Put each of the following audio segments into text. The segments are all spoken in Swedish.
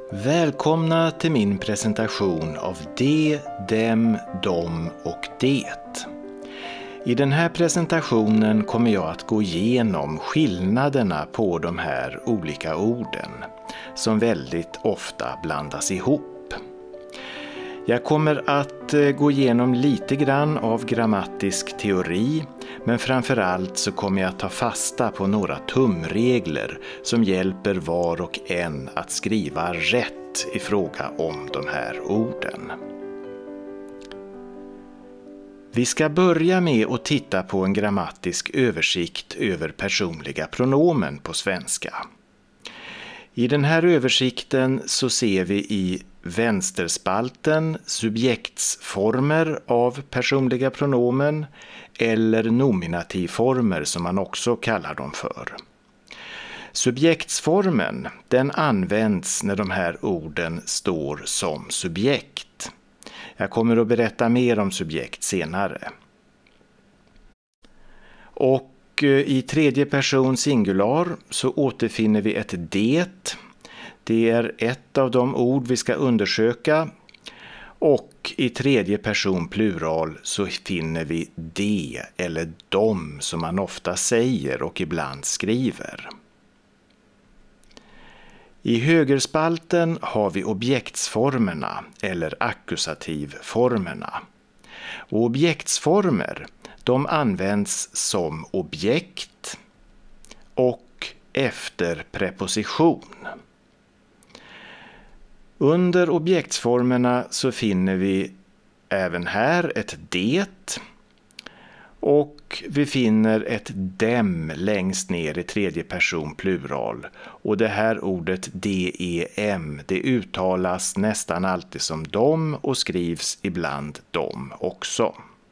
Välkomna till min presentation av de, dem, dom och det. I den här presentationen kommer jag att gå igenom skillnaderna på de här olika orden som väldigt ofta blandas ihop. Jag kommer att gå igenom lite grann av grammatisk teori, men framförallt så kommer jag att ta fasta på några tumregler som hjälper var och en att skriva rätt i fråga om de här orden. Vi ska börja med att titta på en grammatisk översikt över personliga pronomen på svenska. I den här översikten så ser vi i vänsterspalten subjektsformer av personliga pronomen eller nominativformer som man också kallar dem för. Subjektsformen, den används när de här orden står som subjekt. Jag kommer att berätta mer om subjekt senare. Och i tredje person singular så återfinner vi ett det. Det är ett av de ord vi ska undersöka. Och i tredje person plural så finner vi de eller dom som man ofta säger och ibland skriver. I högerspalten har vi objektsformerna eller ackusativformerna. Och objektsformer, de används som objekt och efter preposition. Under objektsformerna så finner vi även här ett det och vi finner ett dem längst ner i tredje person plural. Och det här ordet dem, det uttalas nästan alltid som dom och skrivs ibland dom också.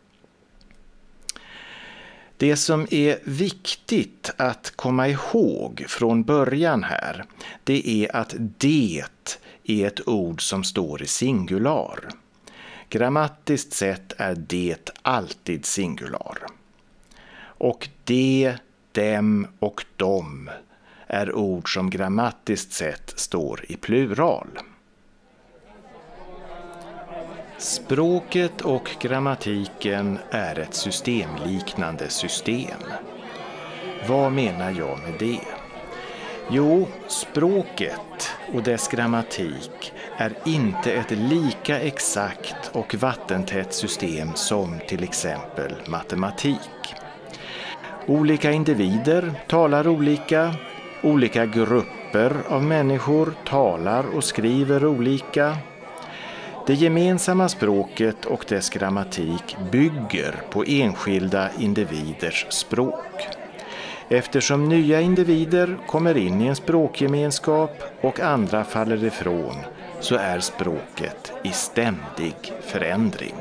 Det som är viktigt att komma ihåg från början här, det är att det är ett ord som står i singular. Grammatiskt sett är det alltid singular. Och de, dem och dom är ord som grammatiskt sett står i plural. Språket och grammatiken är ett systemliknande system. Vad menar jag med det? Jo, språket och dess grammatik är inte ett lika exakt och vattentätt system som till exempel matematik. Olika individer talar olika grupper av människor talar och skriver olika. Det gemensamma språket och dess grammatik bygger på enskilda individers språk. Eftersom nya individer kommer in i en språkgemenskap och andra faller ifrån så är språket i ständig förändring.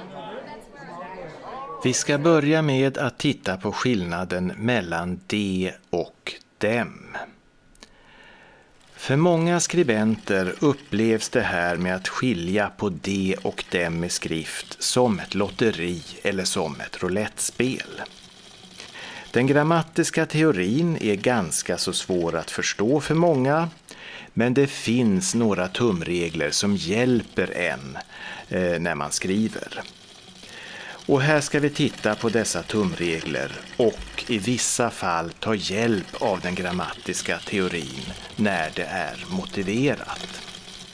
Vi ska börja med att titta på skillnaden mellan de och dem. För många skribenter upplevs det här med att skilja på de och dem i skrift som ett lotteri eller som ett roulettspel. Den grammatiska teorin är ganska så svår att förstå för många, men det finns några tumregler som hjälper en när man skriver. Och här ska vi titta på dessa tumregler och i vissa fall ta hjälp av den grammatiska teorin när det är motiverat.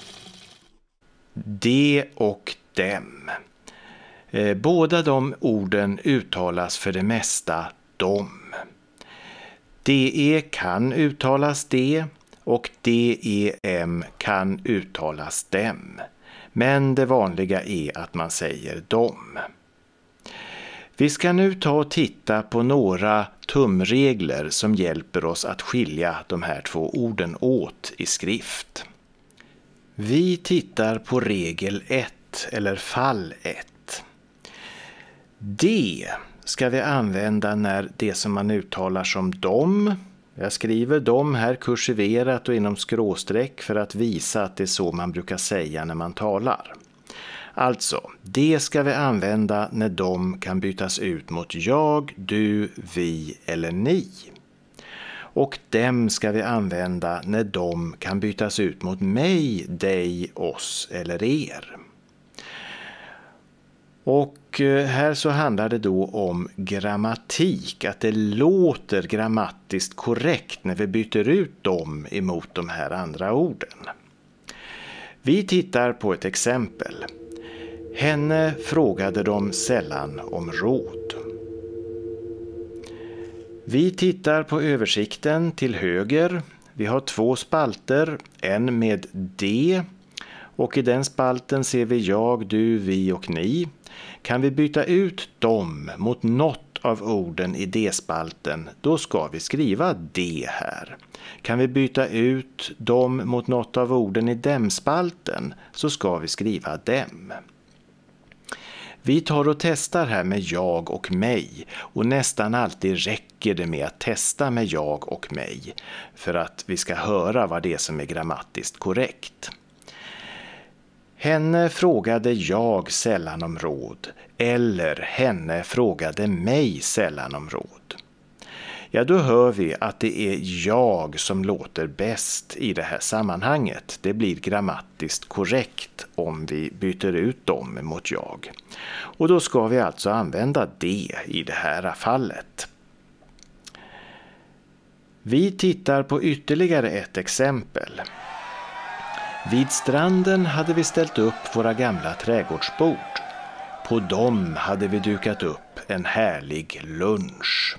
De och dem. Båda de orden uttalas för det mesta dom. De kan uttalas de och dem kan uttalas dem. Men det vanliga är att man säger dom. Vi ska nu ta och titta på några tumregler som hjälper oss att skilja de här två orden åt i skrift. Vi tittar på regel 1 eller fall 1. Det ska vi använda när det som man uttalar som dom. Jag skriver dom här kursiverat och inom skråstreck för att visa att det är så man brukar säga när man talar. Alltså, det ska vi använda när de kan bytas ut mot jag, du, vi eller ni. Och dem ska vi använda när de kan bytas ut mot mig, dig, oss eller er. Och här så handlar det då om grammatik, att det låter grammatiskt korrekt när vi byter ut dem emot de här andra orden. Vi tittar på ett exempel. Henne frågade de sällan om råd. Vi tittar på översikten till höger. Vi har 2 spalter, en med D och i den spalten ser vi jag, du, vi och ni. Kan vi byta ut dem mot något av orden i D-spalten, då ska vi skriva D här. Kan vi byta ut dem mot något av orden i dem-spalten, så ska vi skriva dem. Vi tar och testar här med jag och mig, och nästan alltid räcker det med att testa med jag och mig för att vi ska höra vad det är som är grammatiskt korrekt. Henne frågade jag sällan om råd, eller henne frågade mig sällan om råd. Ja, då hör vi att det är jag som låter bäst i det här sammanhanget. Det blir grammatiskt korrekt om vi byter ut dem mot jag. Och då ska vi alltså använda det i det här fallet. Vi tittar på ytterligare ett exempel. Vid stranden hade vi ställt upp våra gamla trädgårdsbord. På dem hade vi dukat upp en härlig lunch.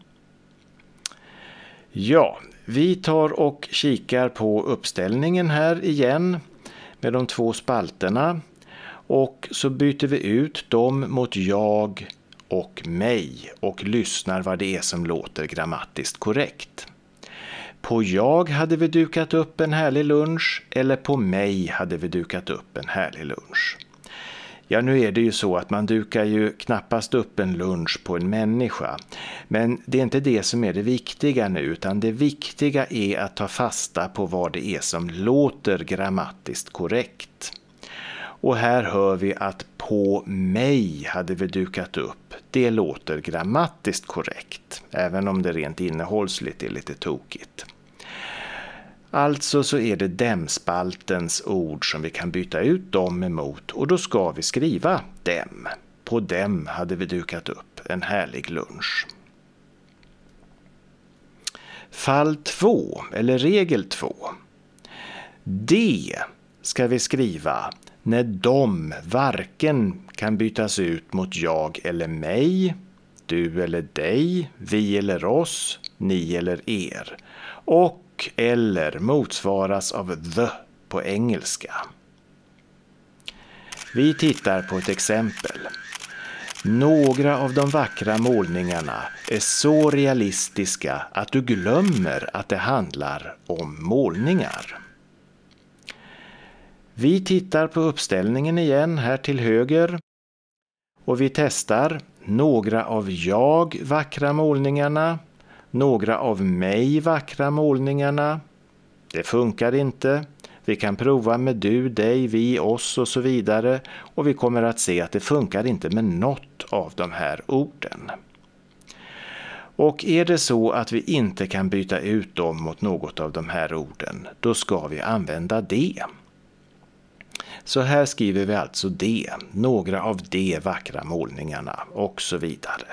Ja, vi tar och kikar på uppställningen här igen med de 2 spalterna. Och så byter vi ut dem mot jag och mig och lyssnar vad det är som låter grammatiskt korrekt. På jag hade vi dukat upp en härlig lunch, eller på mig hade vi dukat upp en härlig lunch. Ja, nu är det ju så att man dukar ju knappast upp en lunch på en människa. Men det är inte det som är det viktiga nu, utan det viktiga är att ta fasta på vad det är som låter grammatiskt korrekt. Och här hör vi att på mig hade vi dukat upp. Det låter grammatiskt korrekt, även om det rent innehållsligt är lite tokigt. Alltså så är det dem-spaltens ord som vi kan byta ut dem emot, och då ska vi skriva dem. På dem hade vi dukat upp en härlig lunch. Fall 2, eller regel 2. Det ska vi skriva när de varken kan bytas ut mot jag eller mig, du eller dig, vi eller oss, ni eller er, och eller motsvaras av the på engelska. Vi tittar på ett exempel. Några av de vackra målningarna är så realistiska att du glömmer att det handlar om målningar. Vi tittar på uppställningen igen här till höger och vi testar några av jag vackra målningarna, några av mig vackra målningarna. Det funkar inte. Vi kan prova med du, dig, vi, oss och så vidare, och vi kommer att se att det funkar inte med något av de här orden. Och är det så att vi inte kan byta ut dem mot något av de här orden, då ska vi använda det. Så här skriver vi alltså det, några av de vackra målningarna och så vidare.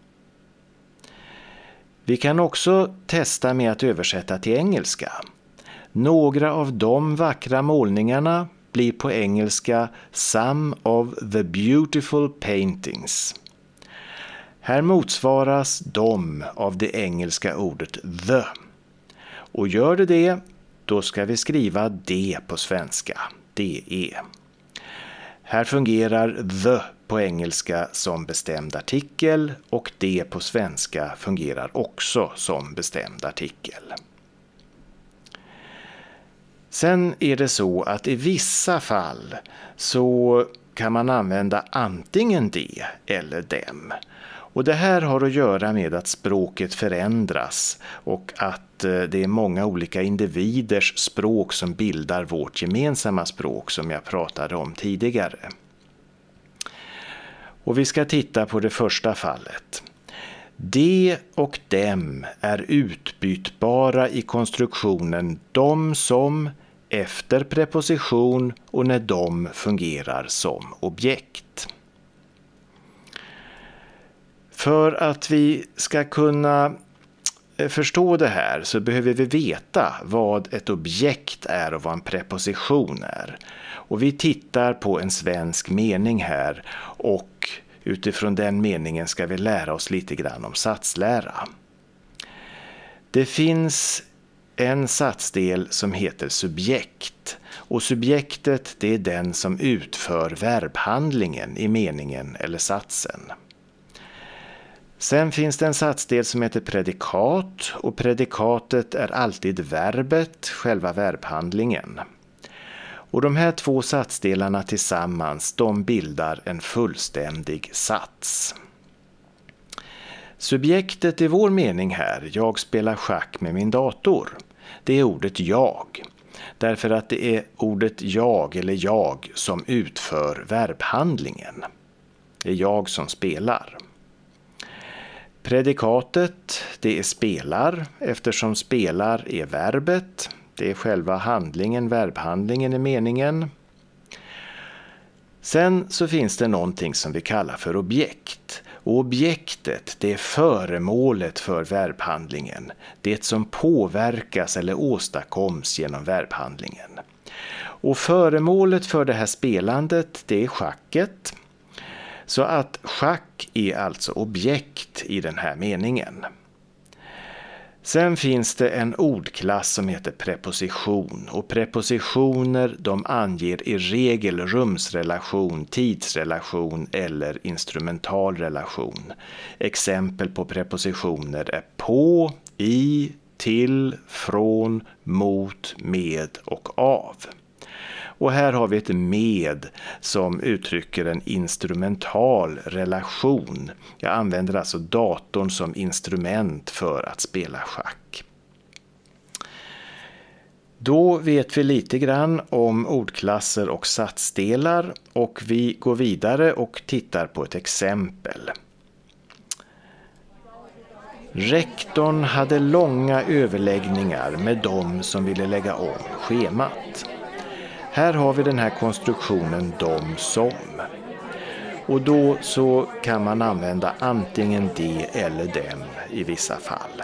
Vi kan också testa med att översätta till engelska. Några av de vackra målningarna blir på engelska some of the beautiful paintings. Här motsvaras de av det engelska ordet the. Och gör det, då ska vi skriva det på svenska. Det. Här fungerar the på engelska som bestämd artikel och det på svenska fungerar också som bestämd artikel. Sen är det så att i vissa fall så kan man använda antingen det eller dem. Och det här har att göra med att språket förändras och att det är många olika individers språk som bildar vårt gemensamma språk som jag pratade om tidigare. Och vi ska titta på det första fallet. De och dem är utbytbara i konstruktionen de som efter preposition och när de fungerar som objekt. För att vi ska kunna förstå det här så behöver vi veta vad ett objekt är och vad en preposition är. Och vi tittar på en svensk mening här och utifrån den meningen ska vi lära oss lite grann om satslära. Det finns en satsdel som heter subjekt och subjektet det är den som utför verbhandlingen i meningen eller satsen. Sen finns det en satsdel som heter predikat och predikatet är alltid verbet, själva verbhandlingen. Och de här två satsdelarna tillsammans, de bildar en fullständig sats. Subjektet i vår mening här, jag spelar schack med min dator, det är ordet jag. Därför att det är ordet jag eller jag som utför verbhandlingen. Det är jag som spelar. Predikatet, det är spelar eftersom spelar är verbet. Det är själva handlingen, verbhandlingen i meningen. Sen så finns det någonting som vi kallar för objekt. Och objektet, det är föremålet för verbhandlingen. Det som påverkas eller åstadkoms genom verbhandlingen. Och föremålet för det här spelandet, det är schacket. Så att schack är alltså objekt i den här meningen. Sen finns det en ordklass som heter preposition och prepositioner de anger i regel rumsrelation, tidsrelation eller instrumental relation. Exempel på prepositioner är på, i, till, från, mot, med och av. Och här har vi ett med som uttrycker en instrumental relation. Jag använder alltså datorn som instrument för att spela schack. Då vet vi lite grann om ordklasser och satsdelar och vi går vidare och tittar på ett exempel. Rektorn hade långa överläggningar med dem som ville lägga om schemat. Här har vi den här konstruktionen de som. Och då så kan man använda antingen de eller dem i vissa fall.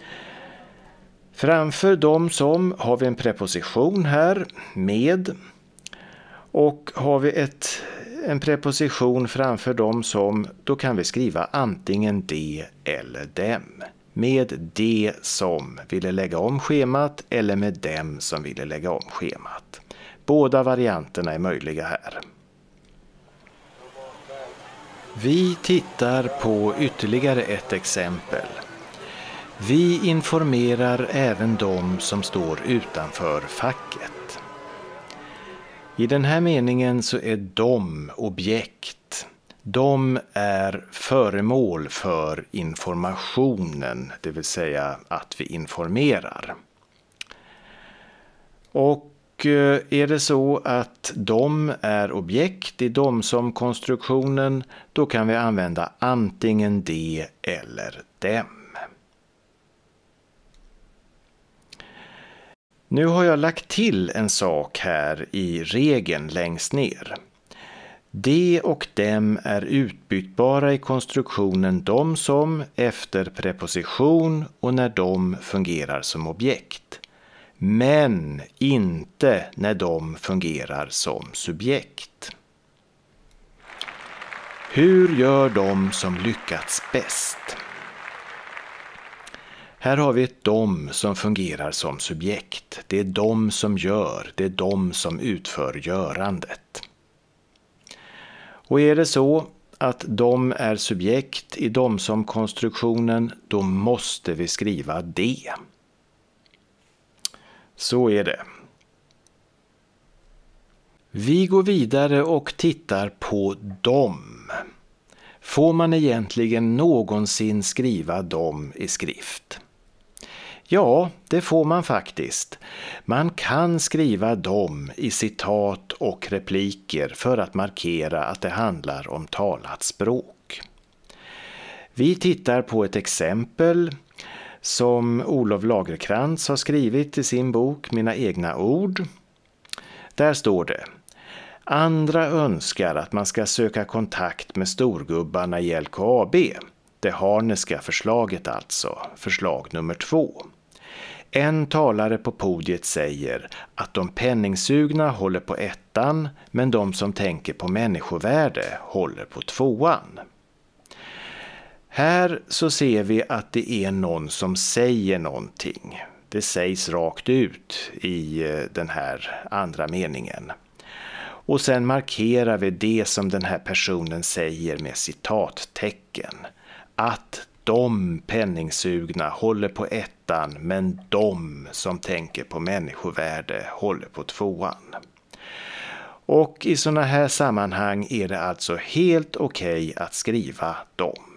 Framför de som har vi en preposition här, med. Och har vi en preposition framför de som, då kan vi skriva antingen de eller dem. Med de som ville lägga om schemat eller med dem som ville lägga om schemat. Båda varianterna är möjliga här. Vi tittar på ytterligare ett exempel. Vi informerar även de som står utanför facket. I den här meningen så är de objekt. De är föremål för informationen, det vill säga att vi informerar. Och är det så att de är objekt i de som konstruktionen, då kan vi använda antingen de eller dem. Nu har jag lagt till en sak här i regeln längst ner. De och dem är utbytbara i konstruktionen de som efter preposition och när de fungerar som objekt. Men inte när de fungerar som subjekt. Hur gör de som lyckats bäst? Här har vi ett de som fungerar som subjekt. Det är de som gör, det är de som utför görandet. Och är det så att de är subjekt i de som konstruktionen, då måste vi skriva det. Så är det. Vi går vidare och tittar på dem. Får man egentligen någonsin skriva dem i skrift? Ja, det får man faktiskt. Man kan skriva dem i citat och repliker för att markera att det handlar om talat språk. Vi tittar på ett exempel som Olof Lagercrantz har skrivit i sin bok Mina egna ord. Där står det: andra önskar att man ska söka kontakt med storgubbarna i LKAB. Det Harneska förslaget alltså, förslag nummer 2. En talare på podiet säger att de penningsugna håller på 1:an, men de som tänker på människovärde håller på 2:an. Här så ser vi att det är någon som säger någonting. Det sägs rakt ut i den här andra meningen. Och sen markerar vi det som den här personen säger med citattecken. Att de penningsugna håller på 1:an, men de som tänker på människovärde håller på 2:an. Och i sådana här sammanhang är det alltså helt okej att skriva dem.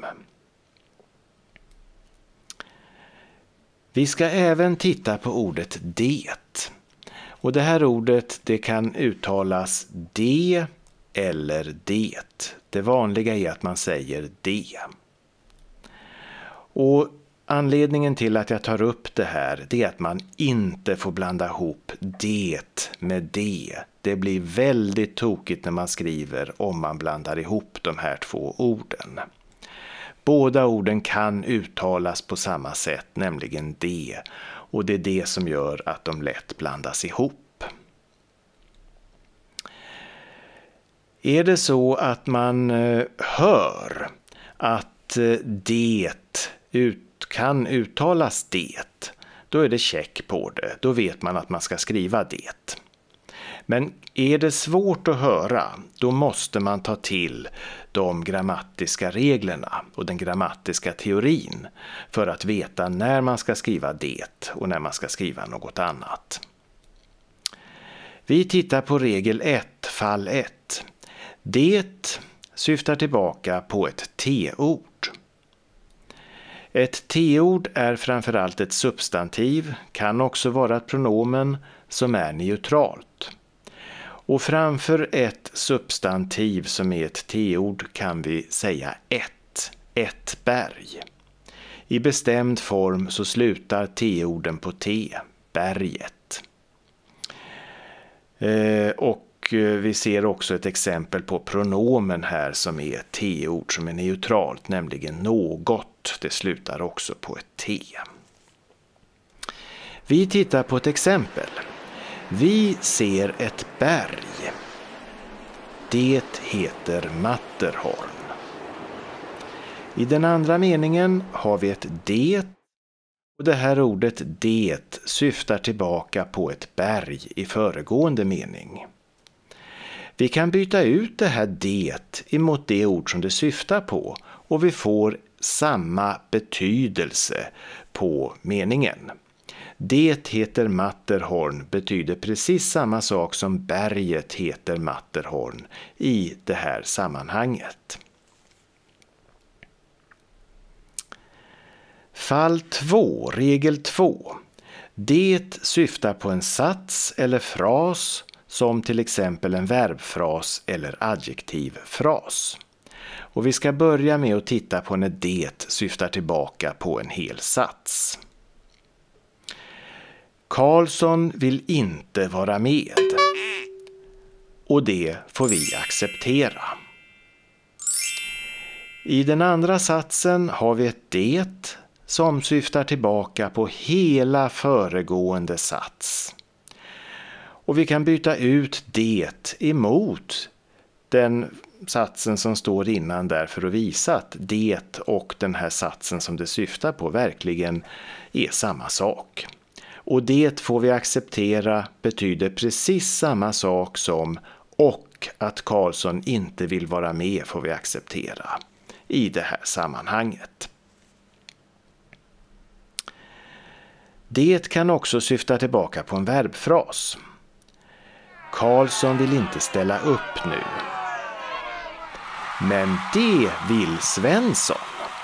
Vi ska även titta på ordet det. Och det här ordet det kan uttalas det eller det. Det vanliga är att man säger det. Och anledningen till att jag tar upp det här det är att man inte får blanda ihop det med det. Det blir väldigt tokigt när man skriver om man blandar ihop de här två orden. Båda orden kan uttalas på samma sätt, nämligen det. Och det är det som gör att de lätt blandas ihop. Är det så att man hör att det kan uttalas det, då är det check på det. Då vet man att man ska skriva det. Men är det svårt att höra, då måste man ta till de grammatiska reglerna och den grammatiska teorin för att veta när man ska skriva det och när man ska skriva något annat. Vi tittar på regel 1, fall 1. Det syftar tillbaka på ett T-ord. Ett T-ord är framförallt ett substantiv, kan också vara ett pronomen som är neutralt. Och framför ett substantiv som är ett T-ord kan vi säga ett berg. I bestämd form så slutar T-orden på T, berget. Och vi ser också ett exempel på pronomen här som är T-ord som är neutralt, nämligen något. Det slutar också på ett T. Vi tittar på ett exempel. Vi ser ett berg. Det heter Matterhorn. I den andra meningen har vi ett det. Och det här ordet det syftar tillbaka på ett berg i föregående mening. Vi kan byta ut det här det emot det ord som det syftar på och vi får samma betydelse på meningen. Det heter Matterhorn betyder precis samma sak som berget heter Matterhorn i det här sammanhanget. Fall 2, regel 2. Det syftar på en sats eller fras som till exempel en verbfras eller adjektivfras. Och vi ska börja med att titta på när det syftar tillbaka på en hel sats. Karlsson vill inte vara med. Och det får vi acceptera. I den andra satsen har vi ett det som syftar tillbaka på hela föregående sats. Och vi kan byta ut det emot den satsen som står innan där för att visa att det och den här satsen som det syftar på verkligen är samma sak. Och det får vi acceptera betyder precis samma sak som och att Karlsson inte vill vara med får vi acceptera i det här sammanhanget. Det kan också syfta tillbaka på en verbfras. Karlsson vill inte ställa upp nu. Men det vill Svensson.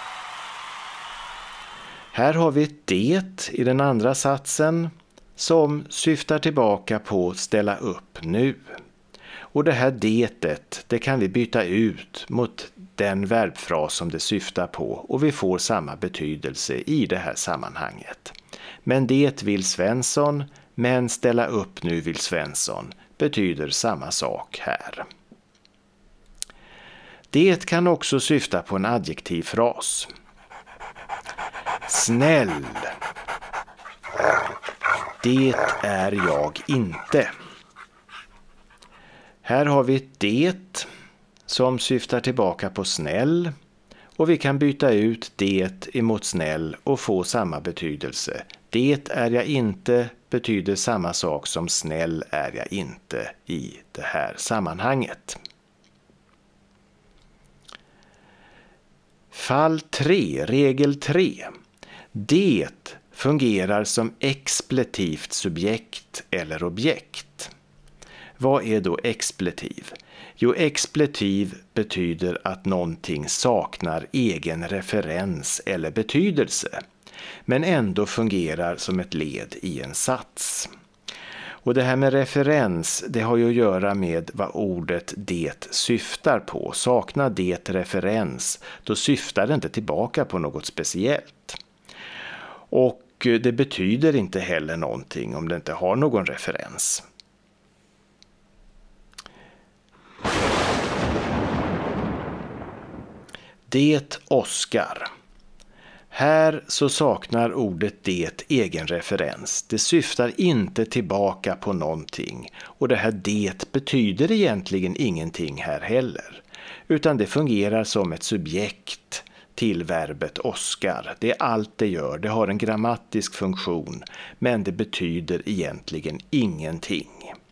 Här har vi ett det i den andra satsen som syftar tillbaka på ställa upp nu. Och det här det kan vi byta ut mot den verbfras som det syftar på och vi får samma betydelse i det här sammanhanget. Men det vill Svensson, men ställa upp nu vill Svensson betyder samma sak här. Det kan också syfta på en adjektivfras. Snäll. Det är jag inte. Här har vi ett det som syftar tillbaka på snäll och vi kan byta ut det emot snäll och få samma betydelse. Det är jag inte betyder samma sak som snäll är jag inte i det här sammanhanget. Fall 3, regel 3. Det fungerar som expletivt subjekt eller objekt. Vad är då expletiv? Jo, expletiv betyder att någonting saknar egen referens eller betydelse, men ändå fungerar som ett led i en sats. Och det här med referens, det har ju att göra med vad ordet det syftar på. Saknar det referens, då syftar det inte tillbaka på något speciellt. Och det betyder inte heller någonting om det inte har någon referens. Det Oskar. Här så saknar ordet det egen referens. Det syftar inte tillbaka på någonting. Och det här det betyder egentligen ingenting här heller. Utan det fungerar som ett subjekt till verbet Oskar. Det är allt det gör. Det har en grammatisk funktion. Men det betyder egentligen ingenting.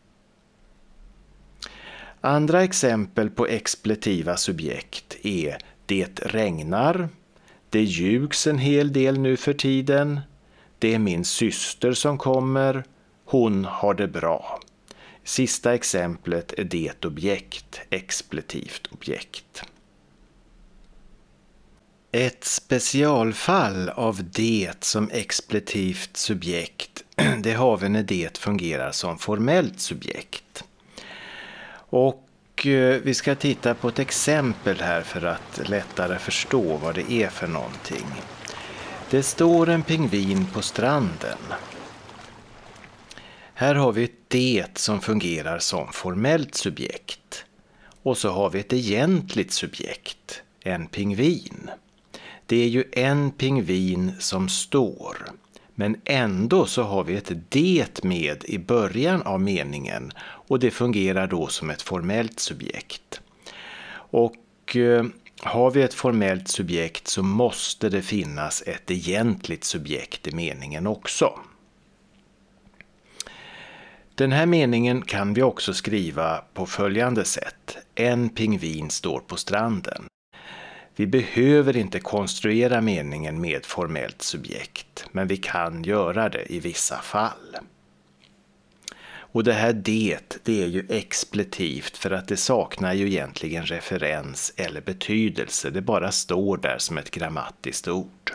Andra exempel på expletiva subjekt är det regnar. Det ljugs en hel del nu för tiden. Det är min syster som kommer. Hon har det bra. Sista exemplet är det objekt, expletivt objekt. Ett specialfall av det som expletivt subjekt, det har vi när det fungerar som formellt subjekt. Och vi ska titta på ett exempel här för att lättare förstå vad det är för någonting. Det står en pingvin på stranden. Här har vi ett det som fungerar som formellt subjekt. Och så har vi ett egentligt subjekt, en pingvin. Det är ju en pingvin som står. Men ändå så har vi ett det med i början av meningen och det fungerar då som ett formellt subjekt. Och har vi ett formellt subjekt så måste det finnas ett egentligt subjekt i meningen också. Den här meningen kan vi också skriva på följande sätt. En pingvin står på stranden. Vi behöver inte konstruera meningen med formellt subjekt, men vi kan göra det i vissa fall. Och det här det är ju expletivt för att det saknar ju egentligen referens eller betydelse. Det bara står där som ett grammatiskt ord.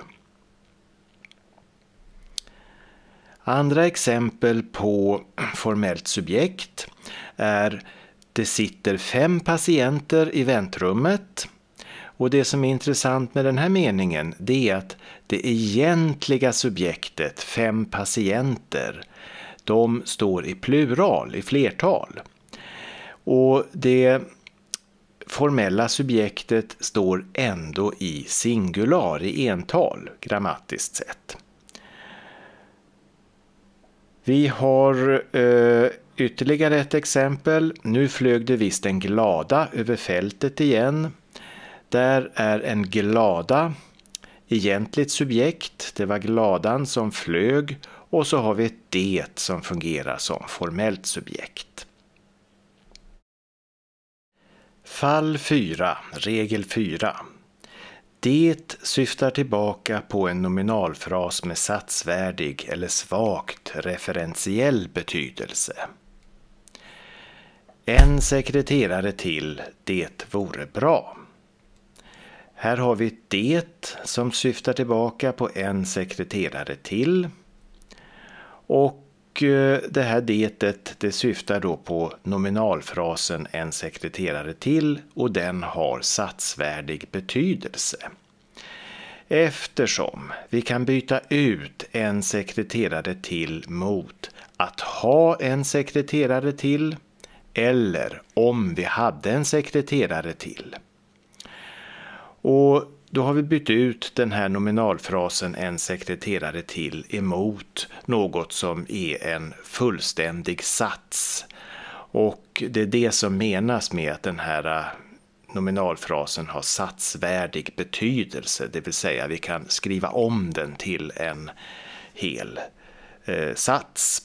Andra exempel på formellt subjekt är det sitter 5 patienter i väntrummet. Och det som är intressant med den här meningen det är att det egentliga subjektet 5 patienter de står i plural, i flertal. Och det formella subjektet står ändå i singular, i ental, grammatiskt sett. Vi har ytterligare ett exempel. Nu flög det visst en glada över fältet igen. Där är en glada egentligt subjekt. Det var gladan som flög. Och så har vi ett det som fungerar som formellt subjekt. Fall 4, regel 4. Det syftar tillbaka på en nominalfras med satsvärdig eller svagt referentiell betydelse. En sekreterare till, det vore bra. Här har vi ett det som syftar tillbaka på en sekreterare till. Och det här det syftar då på nominalfrasen en sekreterare till och den har satsvärdig betydelse. Eftersom vi kan byta ut en sekreterare till mot att ha en sekreterare till eller om vi hade en sekreterare till. Och då har vi bytt ut den här nominalfrasen en sekreterare till emot något som är en fullständig sats. Och det är det som menas med att den här nominalfrasen har satsvärdig betydelse. Det vill säga vi kan skriva om den till en hel sats.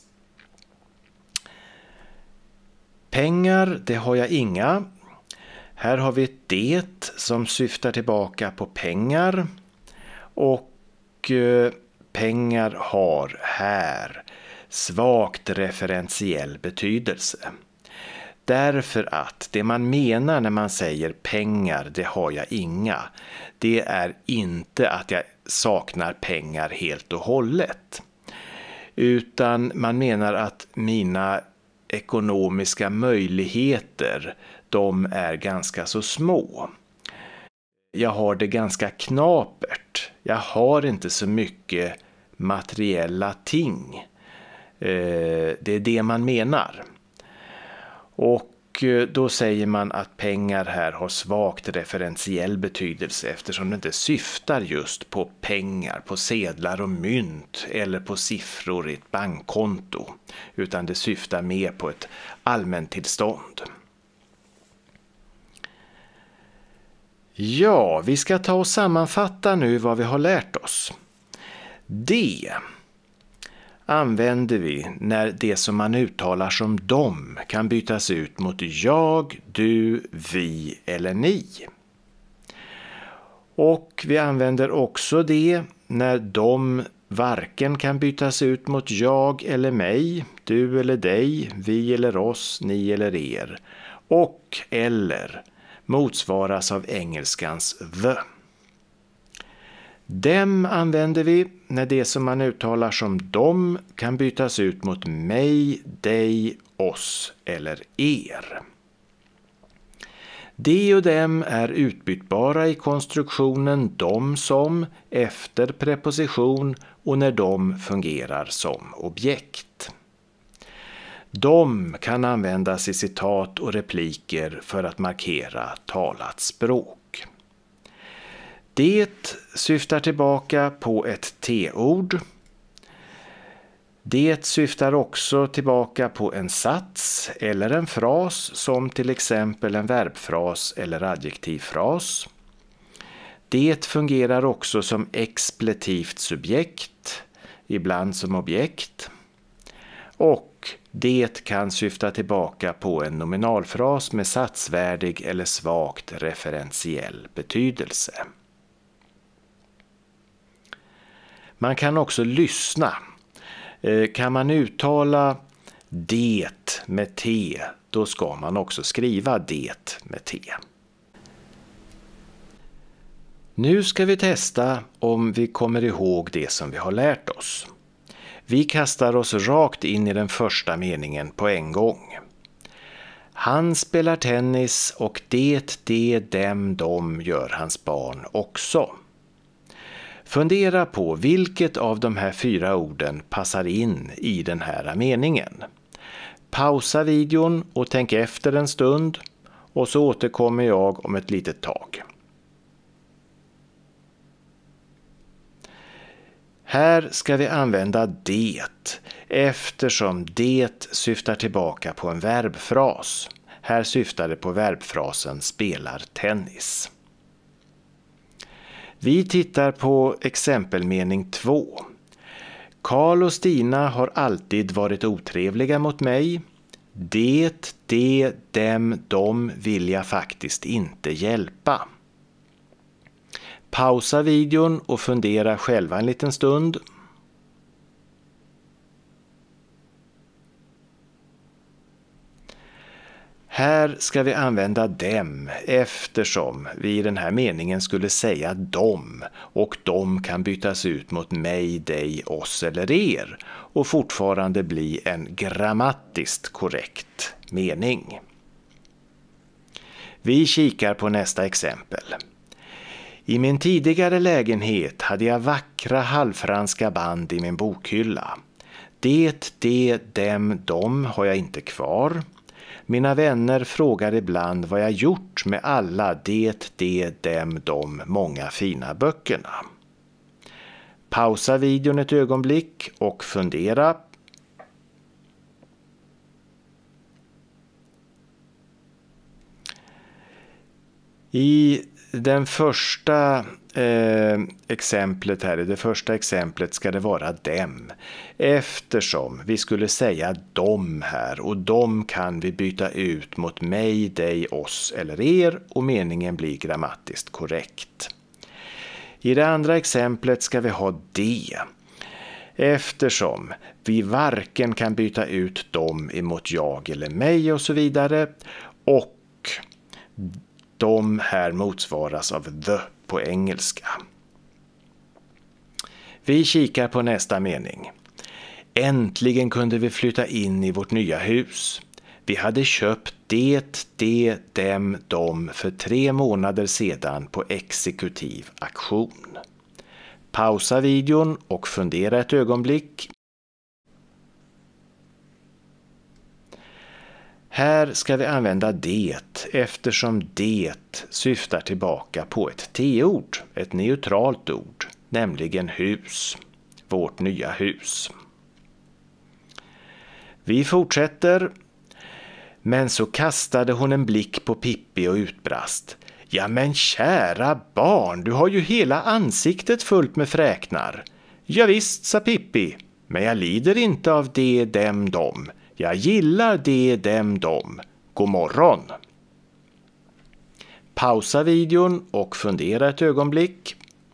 Pengar, det har jag inga. Här har vi ett det som syftar tillbaka på pengar och pengar har här svagt referentiell betydelse. Därför att det man menar när man säger pengar, det har jag inga, det är inte att jag saknar pengar helt och hållet. Utan man menar att mina ekonomiska möjligheter, de är ganska så små. Jag har det ganska knapert. Jag har inte så mycket materiella ting. Det är det man menar. Och då säger man att pengar här har svagt referentiell betydelse eftersom det inte syftar just på pengar, på sedlar och mynt eller på siffror i ett bankkonto. Utan det syftar mer på ett allmäntillstånd. Ja, vi ska ta och sammanfatta nu vad vi har lärt oss. Det använder vi när det som man uttalar som dom kan bytas ut mot jag, du, vi eller ni. Och vi använder också det när de varken kan bytas ut mot jag eller mig, du eller dig, vi eller oss, ni eller er. Och eller motsvaras av engelskans the. Dem använder vi när det som man uttalar som dom kan bytas ut mot mig, dig, oss eller er. De och dem är utbytbara i konstruktionen dom som efter preposition och när de fungerar som objekt. De kan användas i citat och repliker för att markera talat språk. Det syftar tillbaka på ett t-ord. Det syftar också tillbaka på en sats eller en fras som till exempel en verbfras eller adjektivfras. Det fungerar också som expletivt subjekt, ibland som objekt. Och det kan syfta tillbaka på en nominalfras med satsvärdig eller svagt referentiell betydelse. Man kan också lyssna. Kan man uttala det med t, då ska man också skriva det med t. Nu ska vi testa om vi kommer ihåg det som vi har lärt oss. Vi kastar oss rakt in i den första meningen på en gång. Han spelar tennis och det, dem, de gör hans barn också. Fundera på vilket av de här 4 orden passar in i den här meningen. Pausa videon och tänk efter en stund och så återkommer jag om ett litet tag. Här ska vi använda det eftersom det syftar tillbaka på en verbfras. Här syftar det på verbfrasen spelar tennis. Vi tittar på exempelmening 2. Karl och Stina har alltid varit otrevliga mot mig. Det, dem, de vill jag faktiskt inte hjälpa. Pausa videon och fundera själva en liten stund. Här ska vi använda dem eftersom vi i den här meningen skulle säga dom och de kan bytas ut mot mig, dig, oss eller er och fortfarande bli en grammatiskt korrekt mening. Vi kikar på nästa exempel. I min tidigare lägenhet hade jag vackra halvfranska band i min bokhylla. Det, dem, dom har jag inte kvar. Mina vänner frågar ibland vad jag gjort med alla det, dem, dom många fina böckerna. Pausa videon ett ögonblick och fundera. I den första exemplet här, i det första exemplet ska det vara dem. Eftersom vi skulle säga dom här och dom kan vi byta ut mot mig, dig, oss eller er och meningen blir grammatiskt korrekt. I det andra exemplet ska vi ha det. Eftersom vi varken kan byta ut dem emot jag eller mig och så vidare och de här motsvaras av the på engelska. Vi kikar på nästa mening. Äntligen kunde vi flytta in i vårt nya hus. Vi hade köpt det, dem, dom för 3 månader sedan på exekutiv auktion. Pausa videon och fundera ett ögonblick. Här ska vi använda det eftersom det syftar tillbaka på ett t-ord, ett neutralt ord, nämligen hus, vårt nya hus. Vi fortsätter. Men så kastade hon en blick på Pippi och utbrast. Ja men kära barn, du har ju hela ansiktet fullt med fräknar. Ja visst, sa Pippi, men jag lider inte av det, dem, dom. Jag gillar det, dem, dom. God morgon. Pausa videon och fundera ett ögonblick.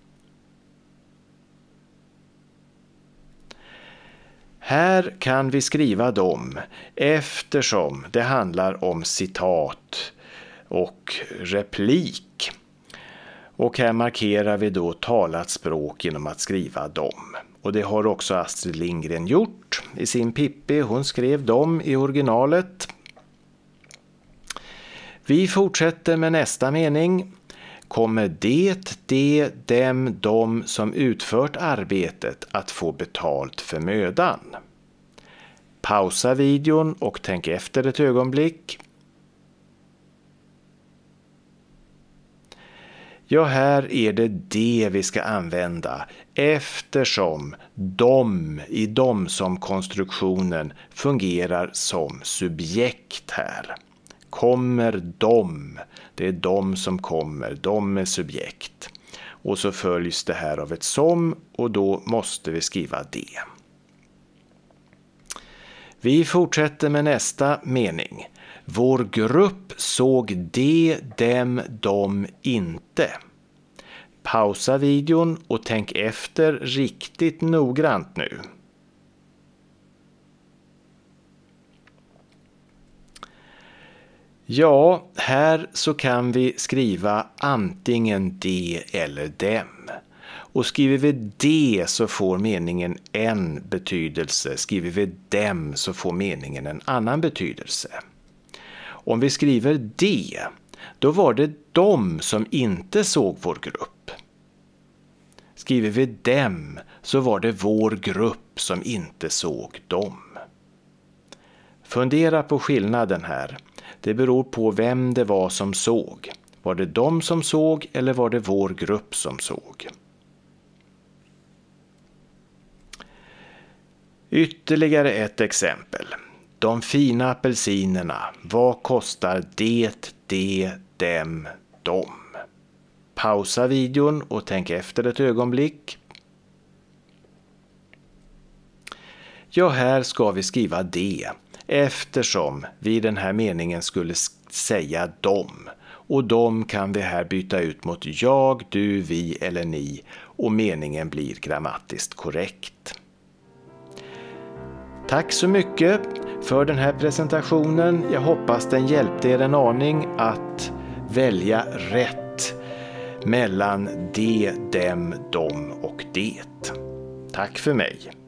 Här kan vi skriva dem eftersom det handlar om citat och replik. Och här markerar vi då talat språk genom att skriva dem. Och det har också Astrid Lindgren gjort i sin Pippi. Hon skrev dem i originalet. Vi fortsätter med nästa mening. Kommer det, dem, dom som utfört arbetet att få betalt för mödan? Pausa videon och tänk efter ett ögonblick. Ja, här är det vi ska använda eftersom de i dom som konstruktionen fungerar som subjekt här. Kommer de, det är de som kommer, de är subjekt. Och så följs det här av ett som och då måste vi skriva det. Vi fortsätter med nästa mening. Vår grupp såg det, dem, dom inte. Pausa videon och tänk efter riktigt noggrant nu. Ja, här så kan vi skriva antingen det eller dem. Och skriver vi det så får meningen en betydelse. Skriver vi dem så får meningen en annan betydelse. Om vi skriver det, då var det de som inte såg vår grupp. Skriver vi dem så var det vår grupp som inte såg dem. Fundera på skillnaden här. Det beror på vem det var som såg. Var det de som såg eller var det vår grupp som såg? Ytterligare ett exempel. De fina apelsinerna. Vad kostar det, dem, dom? Pausa videon och tänk efter ett ögonblick. Ja, här ska vi skriva det eftersom vi i den här meningen skulle säga dom. Och dom kan vi här byta ut mot jag, du, vi eller ni och meningen blir grammatiskt korrekt. Tack så mycket! för den här presentationen. Jag hoppas den hjälpte er en aning att välja rätt mellan de, dem, dom och det. Tack för mig.